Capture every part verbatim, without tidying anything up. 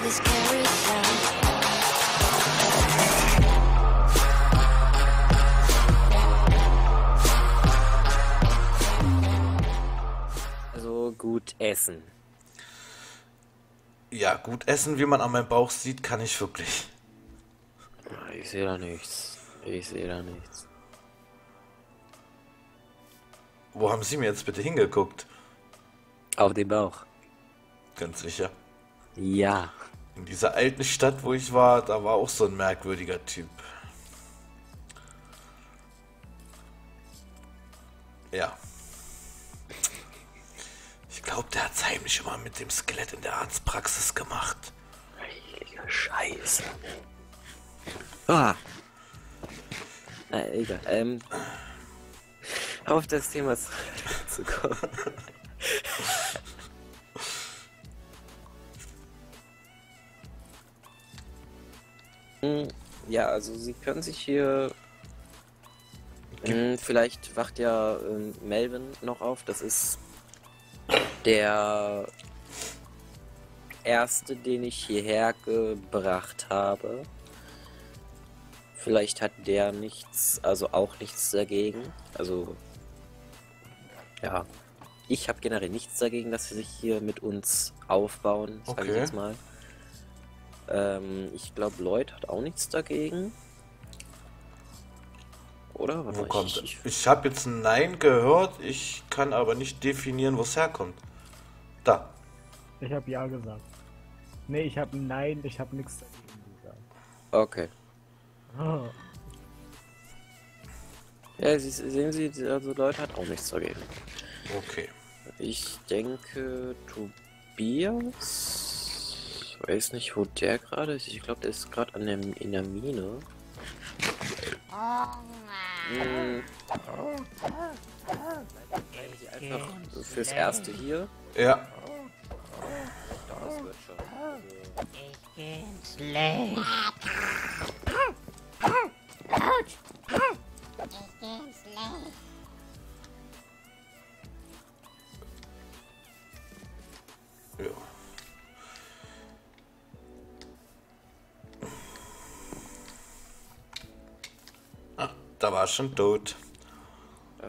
the scary sound. Also gut essen. Ja, gut essen, wie man an meinem Bauch sieht, kann ich wirklich. Ich sehe da nichts. Ich sehe da nichts. Wo haben Sie mir jetzt bitte hingeguckt? Auf den Bauch. Ganz sicher. Ja. In dieser alten Stadt, wo ich war, da war auch so ein merkwürdiger Typ. Ja. Ich glaube, der hat's heimlich immer mit dem Skelett in der Arztpraxis gemacht. Heilige Scheiße. Ah. Na, egal. Ähm. Auf das Thema zu kommen. Hm, Ja, also Sie können sich hier. Hm, Vielleicht wacht ja ähm, Melvin noch auf. Das ist der erste, den ich hierher gebracht habe. Vielleicht hat der nichts, also auch nichts dagegen. Also, ja. Ich habe generell nichts dagegen, dass sie sich hier mit uns aufbauen, sage ich Okay. jetzt mal. Ähm, ich glaube, Lloyd hat auch nichts dagegen. Oder? Warte Wo mal, kommt ich, er? Ich habe jetzt ein Nein gehört, ich kann aber nicht definieren, wo es herkommt. Da. Ich habe ja gesagt. Nee, ich habe nein, ich habe nichts dagegen gesagt. Okay. Ah, Ja, Sie, sehen Sie, also Lloyd hat auch nichts dagegen. Okay. Ich denke, Tobias. Ich weiß nicht, wo der gerade ist. Ich glaube, der ist gerade an der, in der Mine. Hm. Bleiben Sie einfach fürs Erste hier. Ja. Das wird schon. Also, Ich bin schlecht. Ich bin schlecht. Ja. Ah, da war er schon tot. ähm,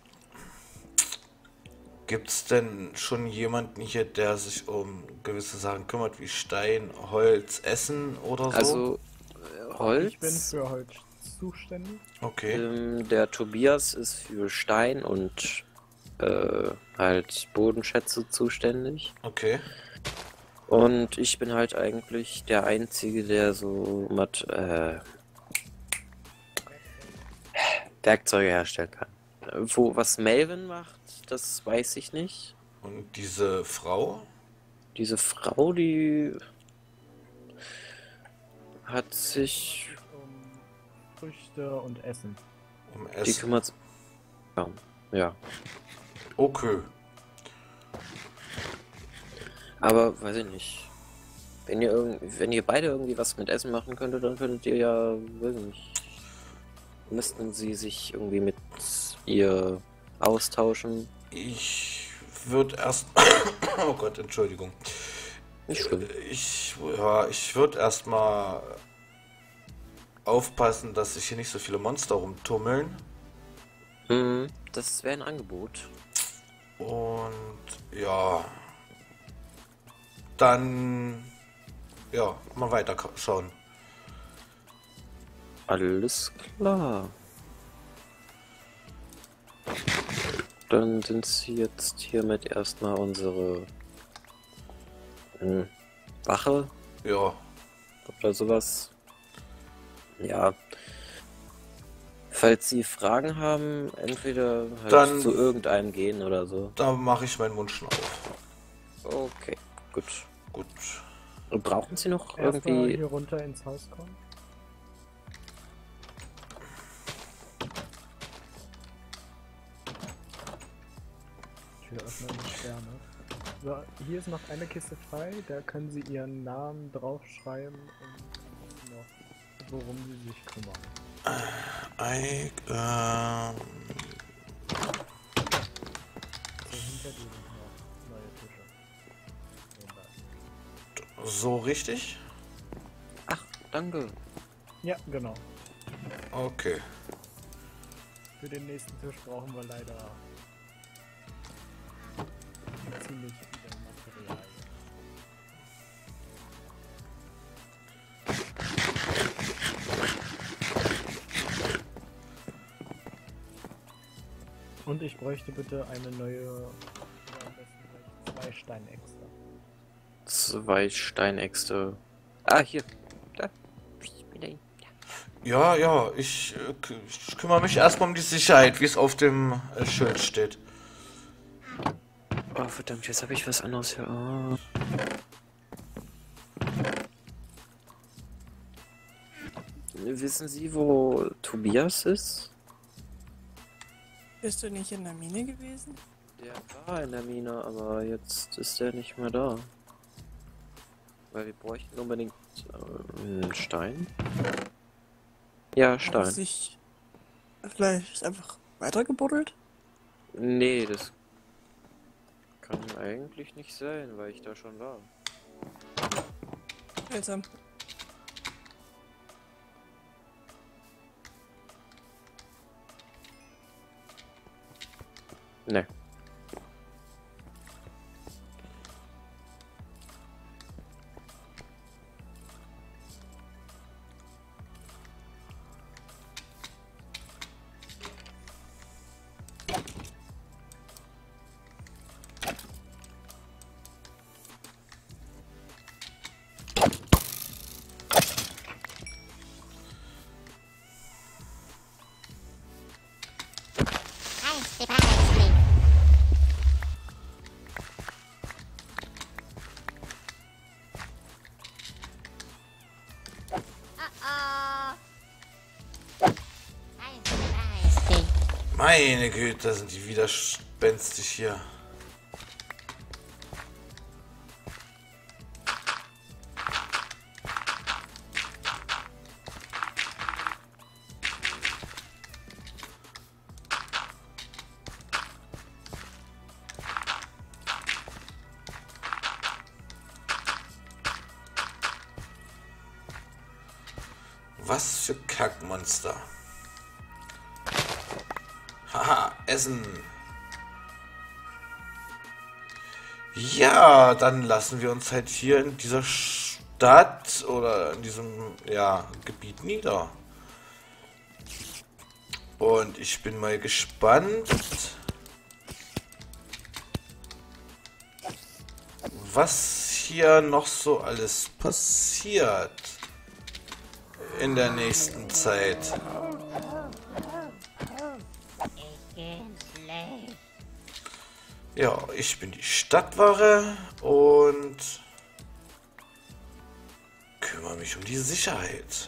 Gibt's denn schon jemanden hier, der sich um gewisse Sachen kümmert, wie Stein, Holz, Essen oder so? also äh, Holz. ich bin für Holz zuständig. Okay. Ähm, der Tobias ist für Stein und äh, halt Bodenschätze zuständig. Okay. Und ich bin halt eigentlich der Einzige, der so mit äh, Werkzeuge herstellen kann. Äh, Wo was Melvin macht, das weiß ich nicht. Und diese Frau? Diese Frau, die hat sich, Um Früchte und Essen. Um die Essen. kümmert, ja, ja. Okay. Aber weiß ich nicht. Wenn ihr irgend, wenn ihr beide irgendwie was mit Essen machen könntet, dann könntet ihr ja, weiß ich nicht. Müssten sie sich irgendwie mit ihr austauschen. Ich würde erst. Oh Gott, Entschuldigung. Nicht schlimm. Ich, ja, ich würde erstmal aufpassen, dass sich hier nicht so viele Monster rumtummeln. Hm, das wäre ein Angebot. Und ja. Dann. Ja, mal weiter ka- schauen. Alles klar. Dann sind sie jetzt hiermit erstmal unsere hm, Wache Ja, oder sowas. Ja. Falls Sie Fragen haben, entweder halt Dann- zu irgendeinem gehen oder so. da mache ich meinen Mund schon auf. Okay, gut. Gut. Und brauchen Sie noch Erstmal irgendwie... hier runter ins Haus kommen. Tür öffnen und Sterne. So, hier ist noch eine Kiste frei, da können Sie Ihren Namen draufschreiben und noch, worum Sie sich kümmern. I, ähm, So, hinter dir sind noch neue Tische. so richtig? Ach, danke. Ja, genau. Okay. Für den nächsten Tisch brauchen wir leider ziemlich viel Material. Und ich bräuchte bitte eine neue, oder am besten gleich zwei Steinäxte. Zwei Steinäxte. Ah, hier. Da. Ich bin da. Ja. Ja, ja, ich, äh, k- ich kümmere mich erstmal um die Sicherheit, wie es auf dem äh, Schild steht. Oh, verdammt, jetzt habe ich was anderes hier. Oh. Wissen Sie, wo Tobias ist? Bist du nicht in der Mine gewesen? Der war in der Mine, aber jetzt ist er nicht mehr da. Weil wir bräuchten unbedingt äh, einen Stein. Ja, Hat Stein. es sich vielleicht einfach weitergebuddelt? Nee, das kann eigentlich nicht sein, weil ich da schon war. Seltsam. Ne. Hi, surprise me. Uh-oh. Hi, surprise me. Meine Güte, sind die widerspenstig hier. Was für Kackmonster. Haha, Essen. Ja, dann lassen wir uns halt hier in dieser Stadt oder in diesem, ja, Gebiet nieder. Und ich bin mal gespannt, was hier noch so alles passiert in der nächsten Zeit. Ich bin schlecht. Ja, ich bin die Stadtwache und kümmere mich um die Sicherheit.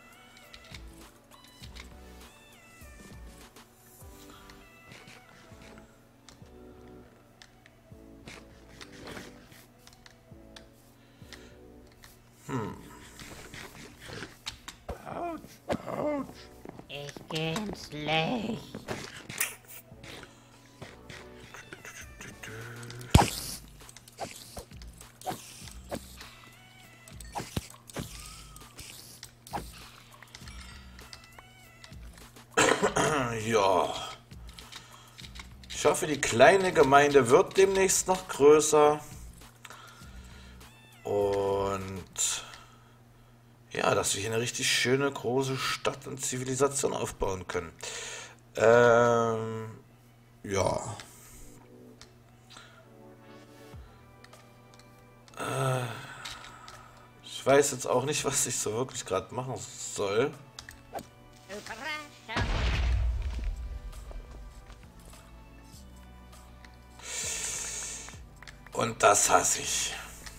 Ich bin schlecht. Ja. Ich hoffe, die kleine Gemeinde wird demnächst noch größer. Und ja, dass wir hier eine richtig schöne große Stadt und Zivilisation aufbauen können. Ähm, ja. Äh, ich weiß jetzt auch nicht, was ich so wirklich gerade machen soll. Überraschung. Und das hasse ich.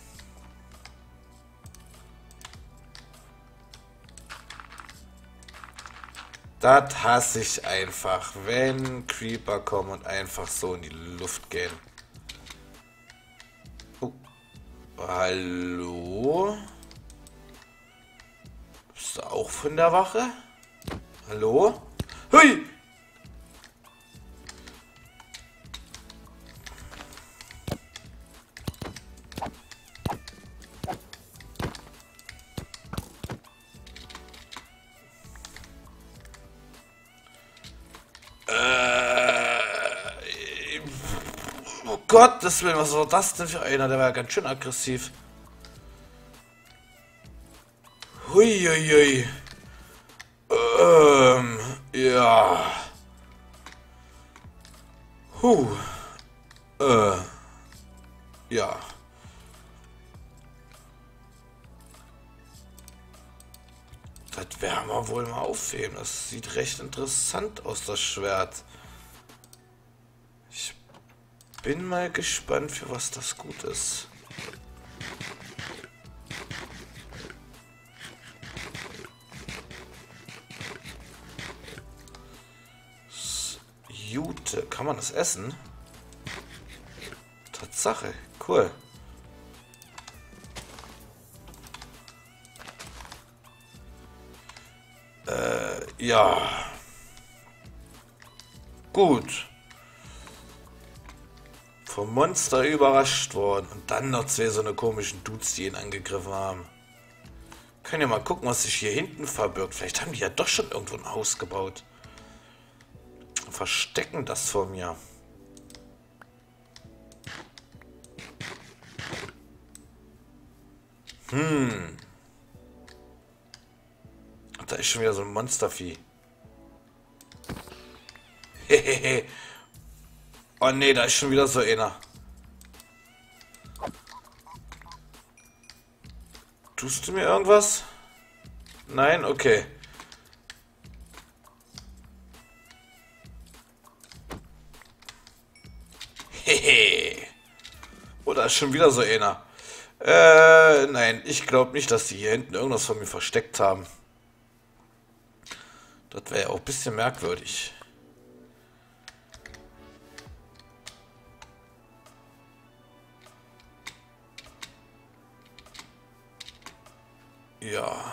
Das hasse ich einfach, wenn Creeper kommen und einfach so in die Luft gehen. Oh. Hallo? Bist du auch von der Wache? Hallo? Hui! Gottes Willen, was war das denn für einer? Der war ja ganz schön aggressiv. Huiuiui. Ähm, ja. Huh. Äh. Ja. Das werden wir wohl mal aufheben. Das sieht recht interessant aus, das Schwert. Ich bin mal gespannt, für was das gut ist. Jute. Kann man das essen? Tatsache. Cool. Äh, ja. Gut. Vom Monster überrascht worden. Und dann noch zwei so eine komischen Dudes, die ihn angegriffen haben. Können ja mal gucken, was sich hier hinten verbirgt. Vielleicht haben die ja doch schon irgendwo ein Haus gebaut. Verstecken das vor mir. Hm. Da ist schon wieder so ein Monstervieh. Hehehe. Oh nee, da ist schon wieder so einer. Tust du mir irgendwas? Nein? Okay. Hehe. Oh, da ist schon wieder so einer. Äh, nein, ich glaube nicht, dass die hier hinten irgendwas von mir versteckt haben. Das wäre ja auch ein bisschen merkwürdig. Ja.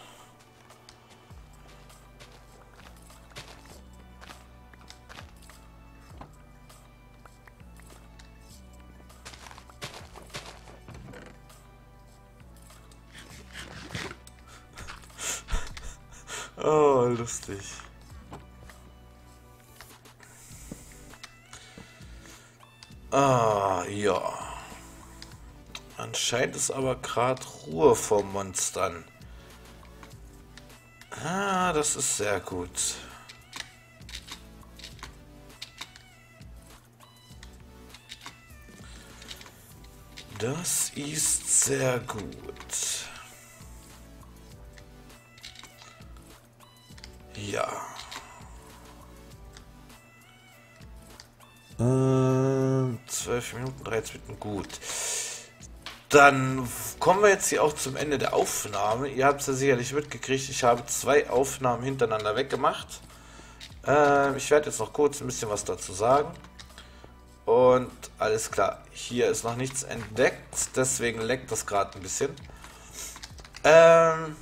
Oh, lustig. Ah, ja. Anscheinend ist aber gerade Ruhe vor Monstern. Ah, das ist sehr gut. Das ist sehr gut. Ja. Ähm, zwölf Minuten, dreizehn Minuten, gut. Dann kommen wir jetzt hier auch zum Ende der Aufnahme. Ihr habt es ja sicherlich mitgekriegt, ich habe zwei Aufnahmen hintereinander weggemacht. Ähm, ich werde jetzt noch kurz ein bisschen was dazu sagen. Und alles klar, hier ist noch nichts entdeckt, deswegen leckt das gerade ein bisschen. Ähm,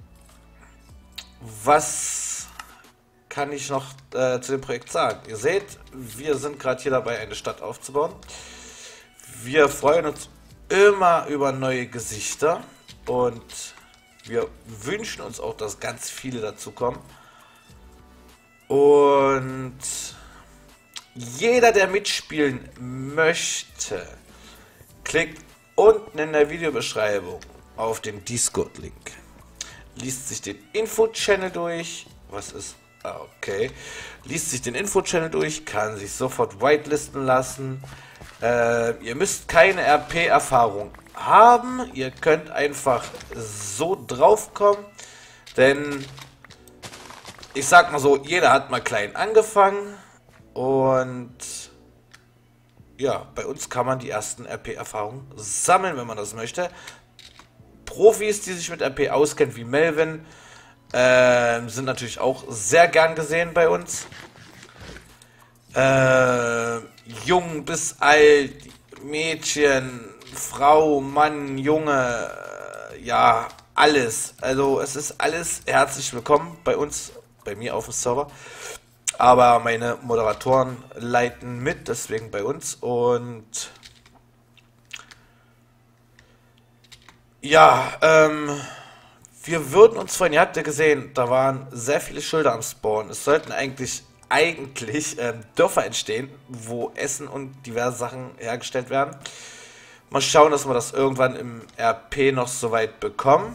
was kann ich noch äh, zu dem Projekt sagen? Ihr seht, wir sind gerade hier dabei, eine Stadt aufzubauen. Wir freuen uns immer über neue Gesichter und wir wünschen uns auch, dass ganz viele dazu kommen. Und jeder, der mitspielen möchte, klickt unten in der Videobeschreibung auf den Discord-Link. Liest sich den Info-Channel durch. Was ist? Ah, okay. Liest sich den Info-Channel durch, kann sich sofort whitelisten lassen. Äh, ihr müsst keine R P-Erfahrung haben. Ihr könnt einfach so draufkommen. Denn ich sag mal so, jeder hat mal klein angefangen. Und ja, bei uns kann man die ersten R P-Erfahrungen sammeln, wenn man das möchte. Profis, die sich mit R P auskennen, wie Melvin, äh, sind natürlich auch sehr gern gesehen bei uns. Äh, jung bis alt, Mädchen, Frau, Mann, Junge, äh, ja, alles. Also es ist alles herzlich willkommen bei uns, bei mir auf dem Server. Aber meine Moderatoren leiten mit, deswegen bei uns. Und ja, ähm, wir würden uns freuen, ihr habt ja gesehen, da waren sehr viele Schilder am Spawn. Es sollten eigentlich eigentlich ähm, Dörfer entstehen, wo Essen und diverse Sachen hergestellt werden. Mal schauen, dass wir das irgendwann im R P noch so weit bekommen.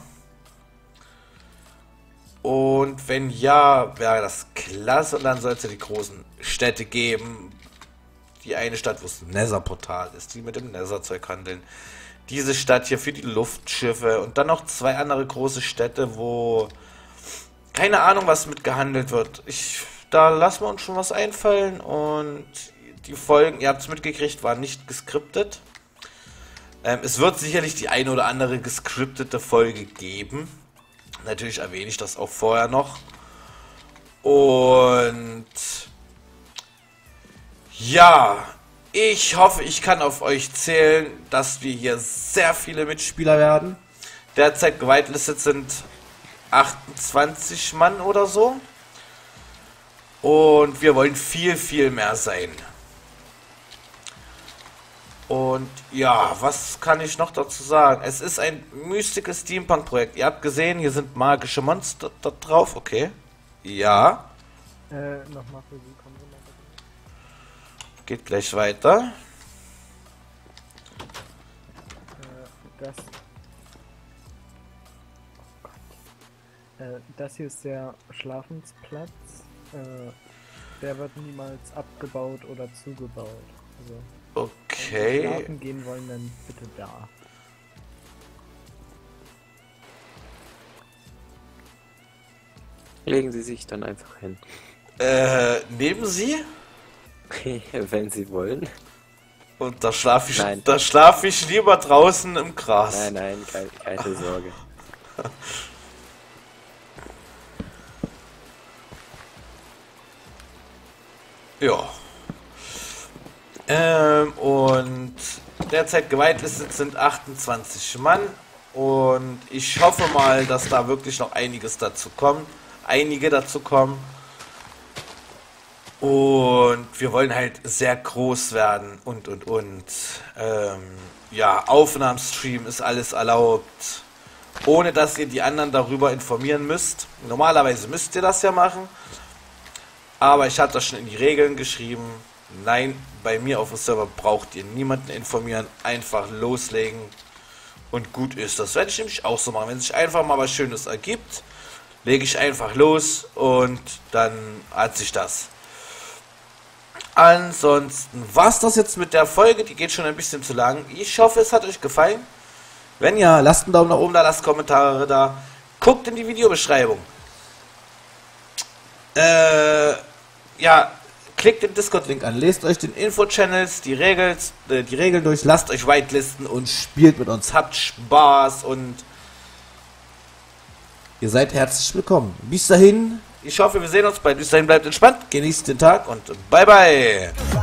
Und wenn ja, wäre das klasse. Und dann soll es ja die großen Städte geben. Die eine Stadt, wo das Nether-Portal ist, die mit dem Nether-Zeug handeln. Diese Stadt hier für die Luftschiffe. Und dann noch zwei andere große Städte, wo keine Ahnung, was mit gehandelt wird. Ich, da lassen wir uns schon was einfallen. Und die Folgen, ihr habt es mitgekriegt, waren nicht geskriptet. Ähm, es wird sicherlich die eine oder andere geskriptete Folge geben. Natürlich erwähne ich das auch vorher noch. Und ja, ich hoffe, ich kann auf euch zählen, dass wir hier sehr viele Mitspieler werden. Derzeit gewitelistet sind achtundzwanzig Mann oder so. Und wir wollen viel, viel mehr sein. Und ja, was kann ich noch dazu sagen? Es ist ein Mystical Steampunk Projekt. Ihr habt gesehen, hier sind magische Monster da drauf. Okay. Ja. Äh, nochmal für Sie, kommen Sie mal bitte. Geht gleich weiter. Äh, das... Oh Gott. Äh, das hier ist der Schlafensplatz. Äh, der wird niemals abgebaut oder zugebaut. Also... Okay. Wenn Sie schlafen gehen wollen, dann bitte da. Legen Sie sich dann einfach hin. Äh, neben Sie? Wenn Sie wollen. Und da schlafe ich, Nein. da schlafe ich lieber draußen im Gras. Nein, nein, keine, keine Sorge. Ja. Ähm, und derzeit gewitelistet sind achtundzwanzig Mann. Und ich hoffe mal, dass da wirklich noch einiges dazu kommt. Einige dazu kommen. Und wir wollen halt sehr groß werden und und und. Ähm, ja, Aufnahmestream ist alles erlaubt. Ohne dass ihr die anderen darüber informieren müsst. Normalerweise müsst ihr das ja machen. Aber ich habe das schon in die Regeln geschrieben. Nein, bei mir auf dem Server braucht ihr niemanden informieren. Einfach loslegen. Und gut ist. Das werde ich nämlich auch so machen. Wenn sich einfach mal was Schönes ergibt, lege ich einfach los und dann hat sich das. Ansonsten war es das jetzt mit der Folge. Die geht schon ein bisschen zu lang. Ich hoffe, es hat euch gefallen. Wenn ja, lasst einen Daumen nach oben da, lasst Kommentare da. Guckt in die Videobeschreibung. Äh, ja, klickt den Discord-Link an, lest euch den Info-Channels, die, Regels, äh, die Regeln durch, lasst euch whitelisten und spielt mit uns. Habt Spaß und ihr seid herzlich willkommen. Bis dahin, ich hoffe, wir sehen uns bald. Bis dahin, bleibt entspannt, genießt den Tag und bye bye.